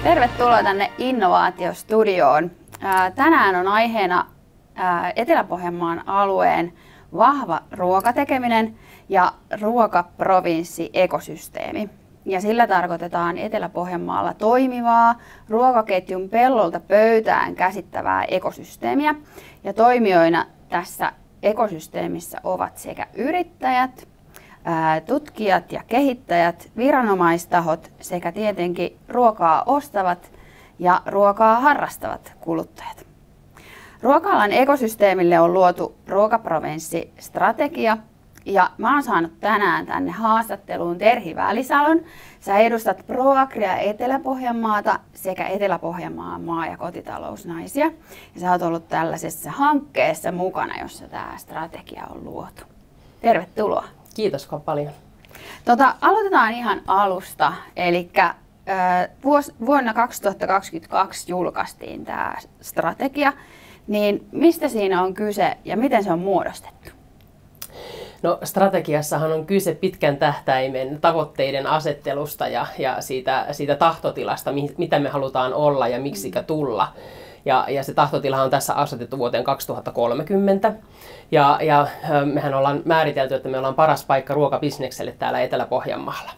Tervetuloa tänne Innovaatiostudioon. Tänään on aiheena Etelä-Pohjanmaan alueen vahva ruokatekeminen ja ruokaprovinssi-ekosysteemi. Ja sillä tarkoitetaan Etelä-Pohjanmaalla toimivaa ruokaketjun pellolta pöytään käsittävää ekosysteemiä. Ja toimijoina tässä ekosysteemissä ovat sekä yrittäjät, tutkijat ja kehittäjät, viranomaistahot sekä tietenkin ruokaa ostavat ja ruokaa harrastavat kuluttajat. Ruoka-alan ekosysteemille on luotu ruokaprovinssistrategia ja mä oon saanut tänään tänne haastatteluun Terhi Välisalon. Sä edustat Proagria Etelä-Pohjanmaata sekä Etelä-Pohjanmaan maa- ja kotitalousnaisia. Ja sä oot ollut tällaisessa hankkeessa mukana, jossa tämä strategia on luotu. Tervetuloa. Kiitos paljon. Aloitetaan ihan alusta. Eli vuonna 2022 julkaistiin tämä strategia. Niin mistä siinä on kyse ja miten se on muodostettu? No, strategiassahan on kyse pitkän tähtäimen tavoitteiden asettelusta ja siitä tahtotilasta, mitä me halutaan olla ja miksikä tulla. Ja se tahtotila on tässä asetettu vuoteen 2030. Ja mehän ollaan määritelty, että me ollaan paras paikka ruokabisnekselle täällä Etelä-Pohjanmaalla.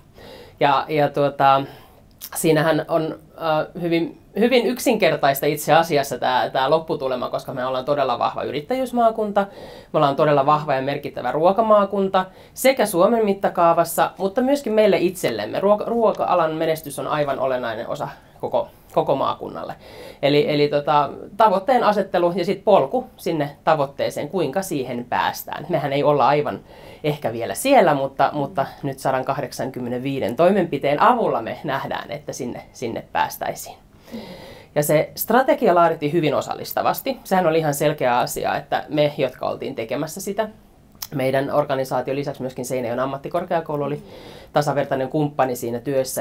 Siinähän on hyvin yksinkertaista itse asiassa tämä lopputulema, koska me ollaan todella vahva yrittäjyysmaakunta, me ollaan todella vahva ja merkittävä ruokamaakunta sekä Suomen mittakaavassa, mutta myöskin meille itsellemme. Ruoka-alan menestys on aivan olennainen osa koko maakunnalle. Eli tavoitteen asettelu ja sitten polku sinne tavoitteeseen, kuinka siihen päästään. Mehän ei olla aivan ehkä vielä siellä, mutta nyt 185 toimenpiteen avulla me nähdään, että sinne päästäisiin. Ja se strategia laadittiin hyvin osallistavasti. Sehän oli ihan selkeä asia, että me, jotka oltiin tekemässä sitä, meidän organisaation lisäksi myöskin Seinäjoen ammattikorkeakoulu oli tasavertainen kumppani siinä työssä,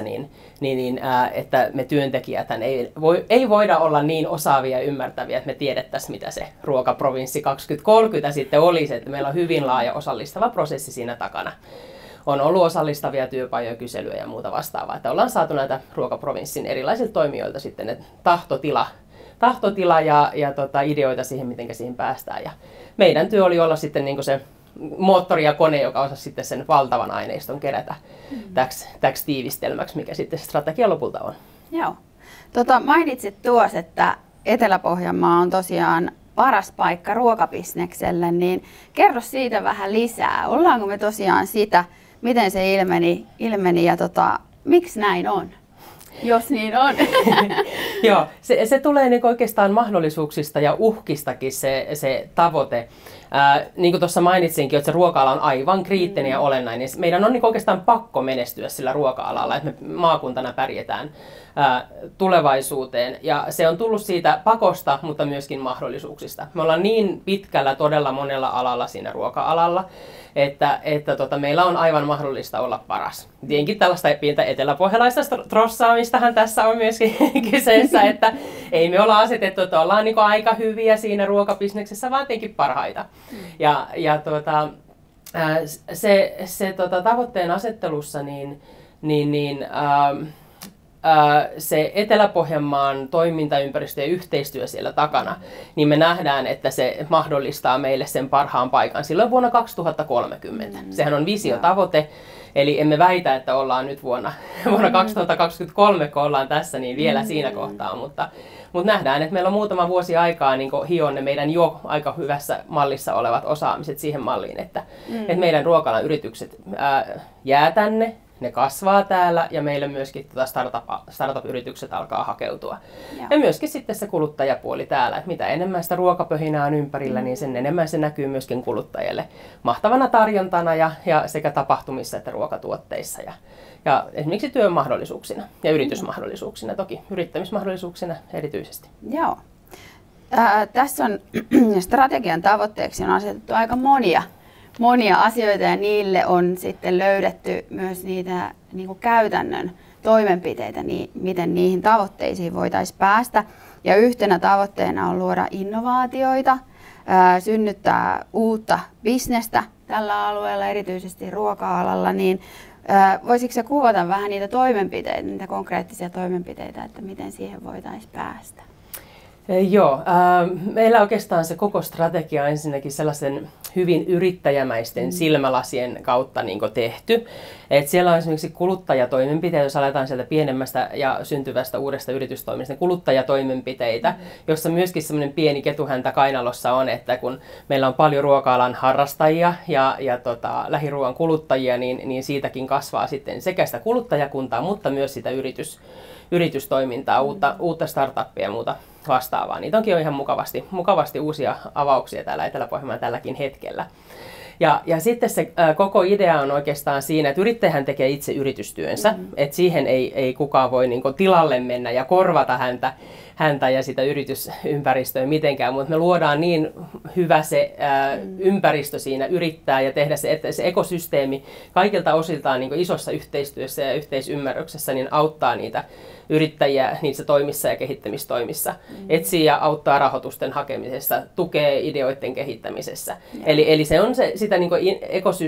että me työntekijät ei voida olla niin osaavia ja ymmärtäviä, että me tiedettäisiin, mitä se ruokaprovinssi 2030 sitten olisi, että meillä on hyvin laaja osallistava prosessi siinä takana. On ollut osallistavia työpajoja, kyselyjä ja muuta vastaavaa, että ollaan saatu näitä ruokaprovinssin erilaisilta toimijoilta sitten ne tahtotila ja ideoita siihen, miten siihen päästään. Ja meidän työ oli olla sitten niin kuin se moottori ja kone, joka osasi sitten sen valtavan aineiston kerätä täksi tiivistelmäksi, mikä sitten strategia lopulta on. Joo. Mainitsit tuossa, että Etelä-Pohjanmaa on tosiaan paras paikka ruokabisnekselle, niin kerro siitä vähän lisää. Ollaanko me tosiaan sitä, miten se ilmeni ja miksi näin on? Jos niin on. Joo, se tulee niin oikeastaan mahdollisuuksista ja uhkistakin se tavoite. Niin kuin tuossa mainitsinkin, että se ruoka-ala on aivan kriittinen ja olennainen. Meidän on niin oikeastaan pakko menestyä sillä ruoka-alalla, että me maakuntana pärjätään tulevaisuuteen. Ja se on tullut siitä pakosta, mutta myöskin mahdollisuuksista. Me ollaan niin pitkällä todella monella alalla siinä ruoka-alalla, että meillä on aivan mahdollista olla paras. Tietenkin tällaista pientä eteläpohjalaista trossaamistahan tässä on myöskin kyseessä, että ei me olla asetettu, että ollaan niin aika hyviä siinä ruokabisneksessä, vaan tietenkin parhaita. Se tavoitteen asettelussa se Etelä-Pohjanmaan toimintaympäristö ja yhteistyö siellä takana, niin me nähdään, että se mahdollistaa meille sen parhaan paikan silloin vuonna 2030. Sehän on visiotavoite, eli emme väitä, että ollaan nyt vuonna 2023, kun ollaan tässä, niin vielä siinä kohtaa, mutta nähdään, että meillä on muutama vuosi aikaa niin hioa ne meidän jo aika hyvässä mallissa olevat osaamiset siihen malliin, että meidän ruoka-alan yritykset jää tänne, ne kasvaa täällä ja meillä myöskin startup-yritykset alkaa hakeutua. Joo. Ja myöskin sitten se kuluttajapuoli täällä, että mitä enemmän sitä ruokapöhinää on ympärillä, niin sen enemmän se näkyy myöskin kuluttajille mahtavana tarjontana ja sekä tapahtumissa että ruokatuotteissa. Ja esimerkiksi työmahdollisuuksina ja yritysmahdollisuuksina, toki yrittämismahdollisuuksina erityisesti. Joo. Tässä on strategian tavoitteeksi on asetettu aika monia asioita ja niille on sitten löydetty myös niitä niin kuin käytännön toimenpiteitä, miten niihin tavoitteisiin voitaisiin päästä. Ja yhtenä tavoitteena on luoda innovaatioita, synnyttää uutta bisnestä tällä alueella, erityisesti ruoka-alalla, niin Voisitko sä kuvata vähän niitä toimenpiteitä, niitä konkreettisia toimenpiteitä, että miten siihen voitaisiin päästä? Joo, meillä oikeastaan se koko strategia on ensinnäkin sellaisen hyvin yrittäjämäisten silmälasien kautta niin tehty. Et siellä on esimerkiksi kuluttajatoimenpiteitä, jos aletaan sieltä pienemmästä ja syntyvästä uudesta yritystoiminnasta, niin kuluttajatoimenpiteitä, jossa myöskin semmoinen pieni ketuhäntä kainalossa on, että kun meillä on paljon ruoka-alan harrastajia ja lähiruoan kuluttajia, niin siitäkin kasvaa sitten sekä sitä kuluttajakuntaa, mutta myös sitä yritystoimintaa, uutta startuppia ja muuta vastaavaa. Niitä onkin jo ihan mukavasti uusia avauksia täällä Etelä-Pohjanmaalla tälläkin hetkellä. Ja sitten se koko idea on oikeastaan siinä, että yrittäjähän tekee itse yritystyönsä, että siihen ei kukaan voi niin kuin tilalle mennä ja korvata häntä ja sitä yritysympäristöä mitenkään, mutta me luodaan niin hyvä se ympäristö siinä yrittää ja tehdä se, että se ekosysteemi kaikilta osiltaan niin kuin isossa yhteistyössä ja yhteisymmärryksessä niin auttaa niitä yrittäjiä niissä toimissa ja kehittämistoimissa, etsii ja auttaa rahoitusten hakemisessa, tukee ideoiden kehittämisessä. Eli se on sitä niin kuin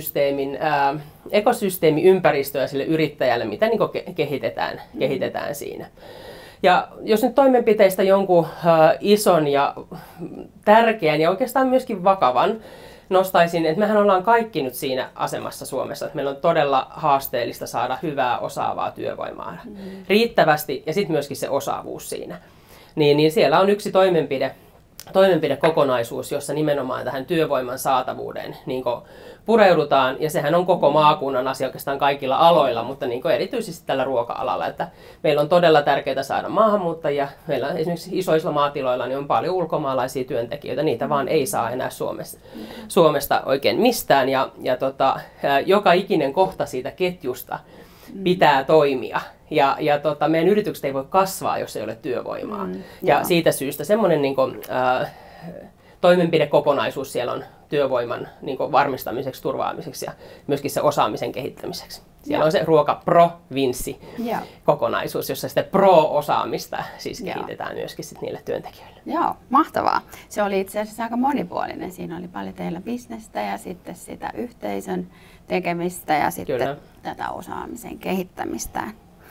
ekosysteemiympäristöä sille yrittäjälle, mitä niin kuin kehitetään siinä. Ja jos nyt toimenpiteistä jonkun ison ja tärkeän ja oikeastaan myöskin vakavan nostaisin, että mehän ollaan kaikki nyt siinä asemassa Suomessa, että meillä on todella haasteellista saada hyvää osaavaa työvoimaa riittävästi ja sitten myöskin se osaavuus siinä. Niin siellä on yksi toimenpidekokonaisuus, jossa nimenomaan tähän työvoiman saatavuuteen niin pureudutaan, ja sehän on koko maakunnan asia oikeastaan kaikilla aloilla, mutta niin erityisesti tällä ruoka-alalla, että meillä on todella tärkeää saada maahanmuuttajia. Meillä on esimerkiksi isoilla maatiloilla niin on paljon ulkomaalaisia työntekijöitä, niitä vaan ei saa enää Suomesta oikein mistään, ja joka ikinen kohta siitä ketjusta pitää toimia. Ja meidän yritykset ei voi kasvaa, jos ei ole työvoimaa. Ja siitä syystä semmoinen niin toimenpidekokonaisuus siellä on työvoiman niin varmistamiseksi, turvaamiseksi ja myöskin se osaamisen kehittämiseksi. Siellä on se ruokaprovinssi-kokonaisuus, jossa sitä pro-osaamista siis kehitetään myöskin sit niille työntekijöille. Joo, mahtavaa. Se oli itse asiassa aika monipuolinen. Siinä oli paljon teillä bisnestä ja sitten sitä yhteisön tekemistä ja sitten tätä osaamisen kehittämistä.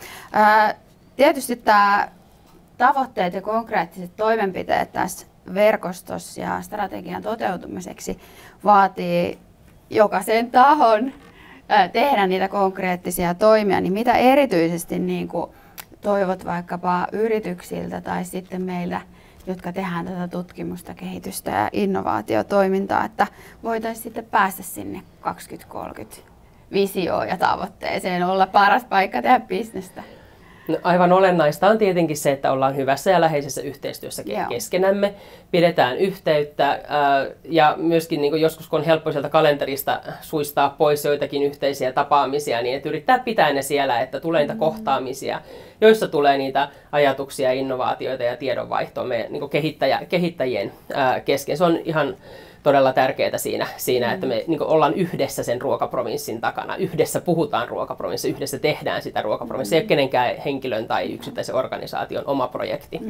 Tietysti tämä tavoitteet ja konkreettiset toimenpiteet tässä verkostossa ja strategian toteutumiseksi vaatii jokaisen tahon tehdä niitä konkreettisia toimia, niin mitä erityisesti niin kuin toivot vaikkapa yrityksiltä tai sitten meillä, jotka tehdään tätä tutkimusta, kehitystä ja innovaatiotoimintaa, että voitaisiin sitten päästä sinne 2030 visioon ja tavoitteeseen, olla paras paikka tehdä bisnestä? No, aivan olennaista on tietenkin se, että ollaan hyvässä ja läheisessä yhteistyössä keskenämme, pidetään yhteyttä ja myöskin niin joskus kun on helppo sieltä kalenterista suistaa pois joitakin yhteisiä tapaamisia, niin että yrittää pitää ne siellä, että tulee niitä kohtaamisia, joissa tulee niitä ajatuksia, innovaatioita ja tiedonvaihtoa meidän niin kehittäjien kesken. Se on ihan todella tärkeää siinä että me niin ollaan yhdessä sen ruokaprovinssin takana. Yhdessä puhutaan ruokaprovinssissa, yhdessä tehdään sitä ruokaprovinssia. Ei ole kenenkään henkilön tai yksittäisen organisaation oma projekti.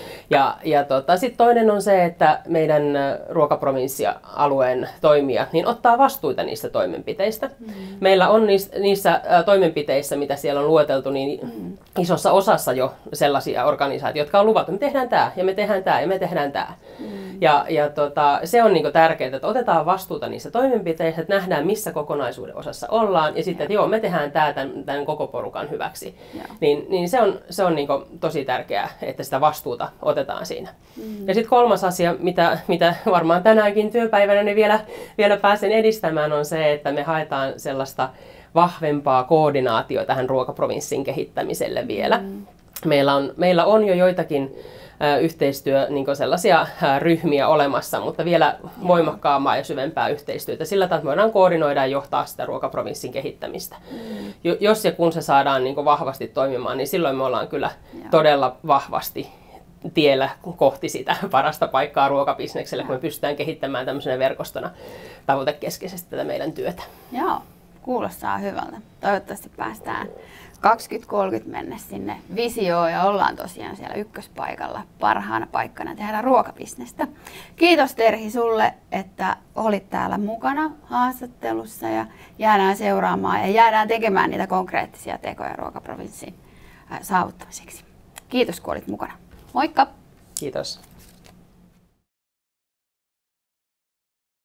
Sitten toinen on se, että meidän ruokaprovinssia-alueen toimijat niin ottaa vastuuta niistä toimenpiteistä. Meillä on niissä toimenpiteissä, mitä siellä on lueteltu, niin isossa osassa jo sellaisia organisaatioita, jotka on luvattu, että me tehdään tämä ja me tehdään tämä ja me tehdään tämä. Se on niin tärkeää, että otetaan vastuuta niissä toimenpiteissä, että nähdään missä kokonaisuuden osassa ollaan ja sitten, että joo, me tehdään tämä tämän koko porukan hyväksi. Niin se on niin tosi tärkeää, että sitä vastuuta otetaan siinä. Ja sitten kolmas asia, mitä varmaan tänäänkin työpäivänä niin vielä pääsen edistämään, on se, että me haetaan sellaista vahvempaa koordinaatiota tähän ruokaprovinssin kehittämiselle vielä. Meillä on jo joitakin niin sellaisia ryhmiä olemassa, mutta vielä voimakkaampaa ja syvempää yhteistyötä sillä tavalla, että me voidaan koordinoida ja johtaa sitä ruokaprovinssin kehittämistä. Jos ja kun se saadaan niin vahvasti toimimaan, niin silloin me ollaan kyllä todella vahvasti tiellä kohti sitä parasta paikkaa ruokabisnekselle, kun me pystytään kehittämään tämmöisenä verkostona tavoitekeskeisesti tätä meidän työtä. Joo, kuulostaa hyvältä. Toivottavasti päästään 2030 mennessä sinne visioon ja ollaan tosiaan siellä ykköspaikalla parhaana paikkana tehdä ruokabisnestä. Kiitos Terhi sulle, että olit täällä mukana haastattelussa ja jäädään seuraamaan ja jäädään tekemään niitä konkreettisia tekoja ruokaprovinssin saavuttamiseksi. Kiitos kun olit mukana. Moikka! Kiitos.